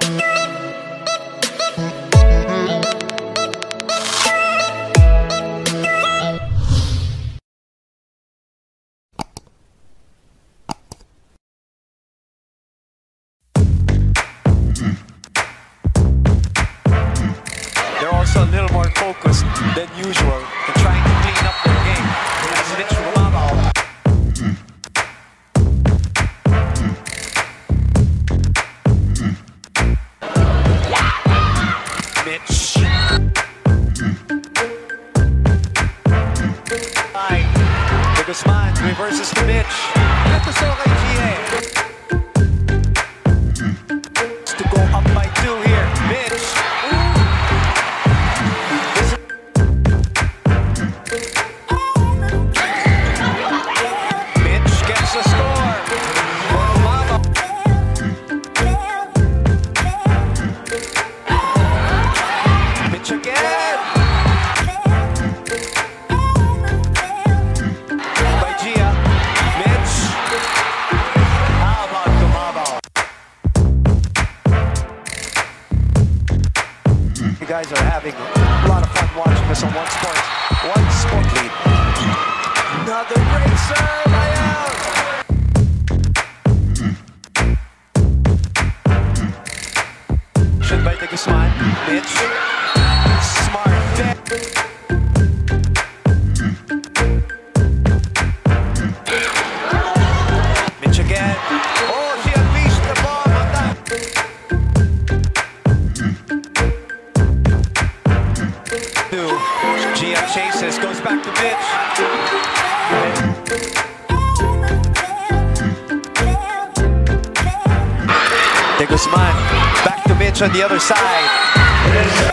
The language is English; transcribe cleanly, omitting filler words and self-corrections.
They're also a little more focused than usual in trying to clean up their game. As Mitch Gumabao. Mitch. The Guzman reverses to Mitch. Ito sa kay Gia. To go up by 2 here. Mitch. Mitch gets the score. Gumabao. Mitch again. By Gia. Mitch. How about Gumabao? You guys are having a lot of fun watching this on one sport lead. Another great serve, Michele. Should by the Guzman. Mitch. Smart bet. Mitch again. Oh, she unleashed the bomb on that. GM chases, goes back to Mitch. De Guzman back to Mitch on the other side.